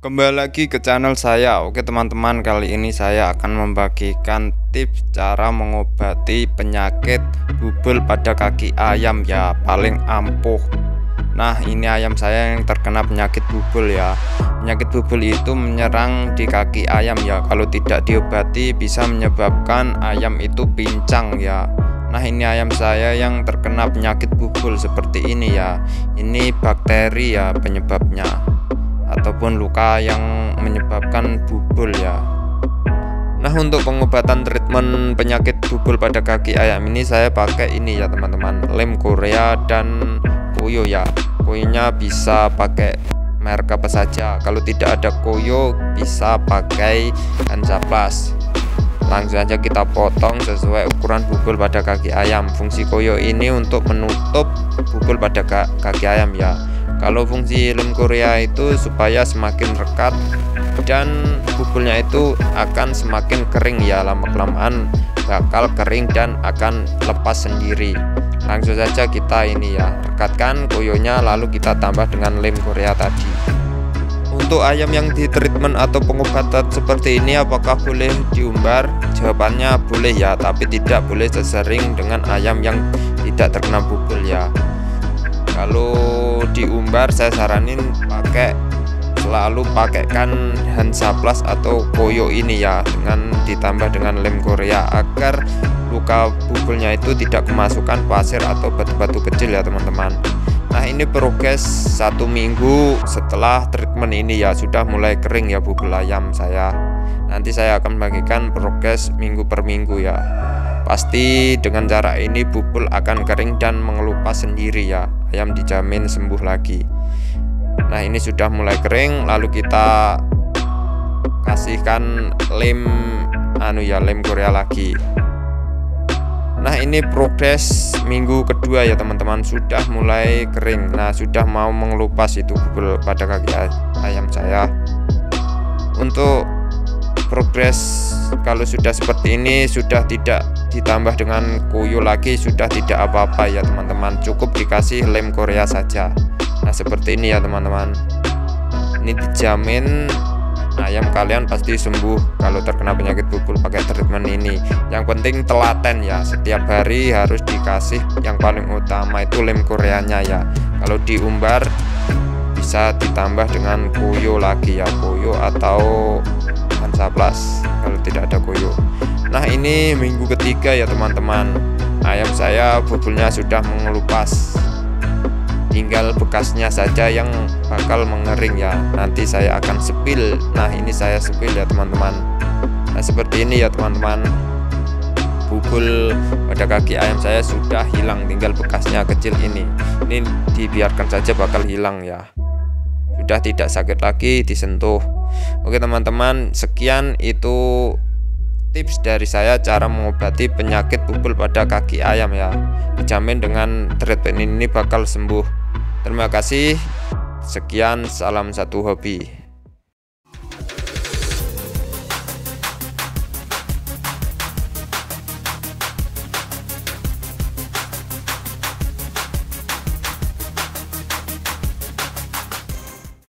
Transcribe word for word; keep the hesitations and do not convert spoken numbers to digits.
Kembali lagi ke channel saya. Oke teman-teman, kali ini saya akan membagikan tips cara mengobati penyakit bubul pada kaki ayam ya, paling ampuh. Nah, ini ayam saya yang terkena penyakit bubul ya. Penyakit bubul itu menyerang di kaki ayam ya. Kalau tidak diobati bisa menyebabkan ayam itu pincang ya. Nah, ini ayam saya yang terkena penyakit bubul seperti ini ya. Ini bakteri ya penyebabnya, ataupun luka yang menyebabkan bubul ya. Nah, untuk pengobatan treatment penyakit bubul pada kaki ayam ini saya pakai ini ya teman-teman, lem Korea dan koyo ya. Koyonya bisa pakai merek apa saja. Kalau tidak ada koyo bisa pakai Hansaplast. Langsung saja kita potong sesuai ukuran bubul pada kaki ayam. Fungsi koyo ini untuk menutup bubul pada kaki ayam ya. Kalau fungsi lem Korea itu supaya semakin rekat dan bubulnya itu akan semakin kering ya, lama-kelamaan bakal kering dan akan lepas sendiri. Langsung saja kita ini ya, rekatkan koyonya lalu kita tambah dengan lem Korea tadi. Untuk ayam yang di treatment atau pengobatan seperti ini apakah boleh diumbar? Jawabannya boleh ya, tapi tidak boleh sesering dengan ayam yang tidak terkena bubul ya. Kalau diumbar saya saranin pakai selalu pakaikan Hansaplast atau koyo ini ya, dengan ditambah dengan lem Korea agar luka bubulnya itu tidak kemasukan pasir atau batu-batu kecil ya teman-teman. Nah, ini progres satu minggu setelah treatment ini ya, sudah mulai kering ya bubul ayam saya. Nanti saya akan bagikan progres minggu per minggu ya. Pasti dengan cara ini bubul akan kering dan mengelupas sendiri ya. Ayam dijamin sembuh lagi. Nah, ini sudah mulai kering, lalu kita kasihkan lem anu ya, lem Korea lagi. Nah, ini progres minggu kedua ya teman-teman, sudah mulai kering. Nah, sudah mau mengelupas itu bubul pada kaki ayam saya. Untuk progres kalau sudah seperti ini, sudah tidak ditambah dengan koyo lagi, sudah tidak apa-apa ya teman-teman, cukup dikasih lem Korea saja. Nah, seperti ini ya teman-teman, ini dijamin ayam kalian pasti sembuh kalau terkena penyakit bubul pakai treatment ini. Yang penting telaten ya, setiap hari harus dikasih, yang paling utama itu lem Koreanya ya. Kalau diumbar bisa ditambah dengan koyo lagi ya, koyo atau Hansaplast kalau tidak ada koyo. Nah, ini minggu ketiga ya teman-teman, ayam saya bubulnya sudah mengelupas, tinggal bekasnya saja yang bakal mengering ya. Nanti saya akan sepil. Nah, ini saya sepil ya teman-teman. Nah, seperti ini ya teman-teman, bubul pada kaki ayam saya sudah hilang, tinggal bekasnya kecil ini. Ini dibiarkan saja bakal hilang ya, sudah tidak sakit lagi disentuh. Oke teman-teman, sekian itu tips dari saya cara mengobati penyakit bubul pada kaki ayam ya. Dijamin dengan treatment ini bakal sembuh. Terima kasih. Sekian, salam satu hobi.